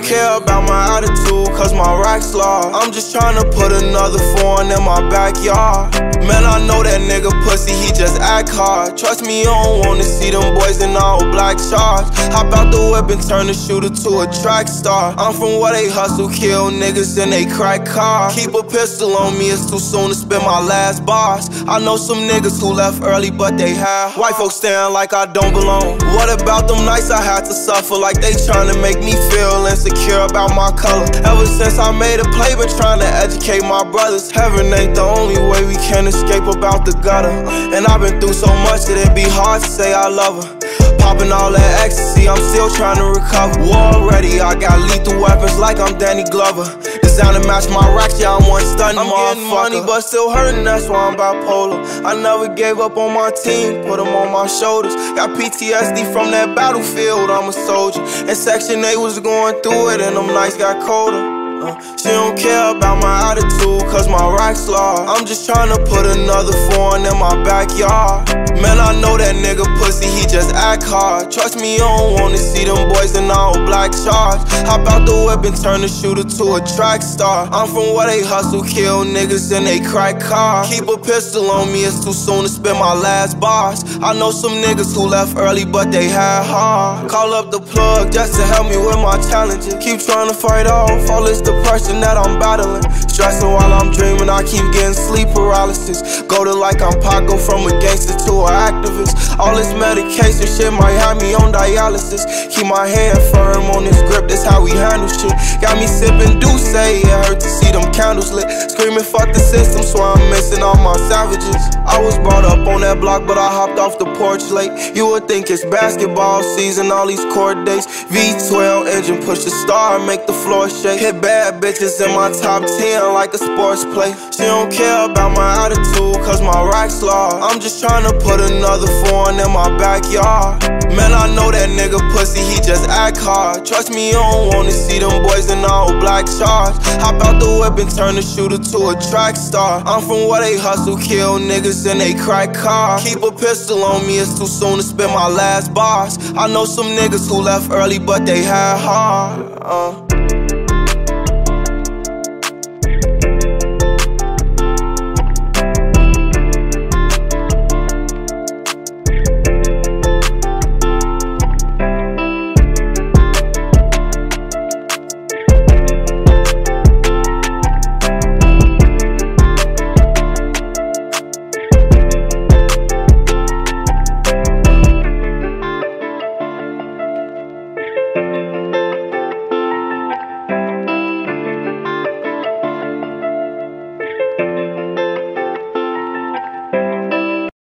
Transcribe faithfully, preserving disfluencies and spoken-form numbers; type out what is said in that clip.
don't care about my attitude, cause my rack's large. I'm just tryna put another foreign in my backyard. Man, I know that nigga pussy, he just act hard. Trust me, you don't wanna see them boys in all black charge. Hop out the whip and turn the shooter to a track star. I'm from where they hustle, kill niggas in they crack car. Keep a pistol on me, it's too soon to spend my last bars. I know some niggas who left early, but they have white folks staring like I don't belong. What about them nights I had to suffer, like they tryna make me feel insecure about my color? Ever since I made a play, been trying to educate my brothers. Heaven ain't the only way we can escape about the gutter. And I've been through so much that it'd be hard to say I love her. Popping all that ecstasy, I'm still trying to recover. War ready, I got lethal weapons like I'm Danny Glover. Design to match my racks, yeah, I'm one stunning I'm getting money, but still hurting, that's why I'm bipolar. I never gave up on my team, put them on my shoulders. Got P T S D from that battlefield, I'm a soldier. And Section eight was going through it, and them nights got colder. Uh, she don't care about my attitude, cause my rack's large. I'm just tryna put another foreign in my backyard. Man, I know that nigga pussy, he just act hard. Trust me, you don't wanna see them boys in all black charge. Hop out the whip and turn the shooter to a track star. I'm from where they hustle, kill niggas in they crack car. Keep a pistol on me, it's too soon to spend my last bars. I know some niggas who left early, but they had hard. Call up the plug just to help me with my challenges. Keep trying to fight off all this depression that I'm battling. Stressing while I'm dreaming, I keep getting sleep paralysis. Go to like I'm Pac, go from a gangster to an activist. All this medication shit might have me on dialysis. Keep my hand firm on this grip, that's how we handle shit. Got me sipping Douce, it hurt to see them candles lit. Screaming fuck the system, so I'm missing all my savages. I was brought up on that block, but I hopped off the porch late. You would think it's basketball season, all these court dates. V twelve engine, push the star, make the floor shake. Hit bad bitches in my top ten like a sports play. She don't care about my attitude, cause my rack's large. I'm just tryna put another foreign in my backyard. Man, I know that nigga pussy, he just act hard. Trust me, you don't wanna see them boys in all black charge. Hop out the whip and turn the shooter to a track star. I'm from where they hustle, kill niggas in they crack car. Keep a pistol on me, it's too soon to spend my last bars. I know some niggas who left early, but they had hard. uh.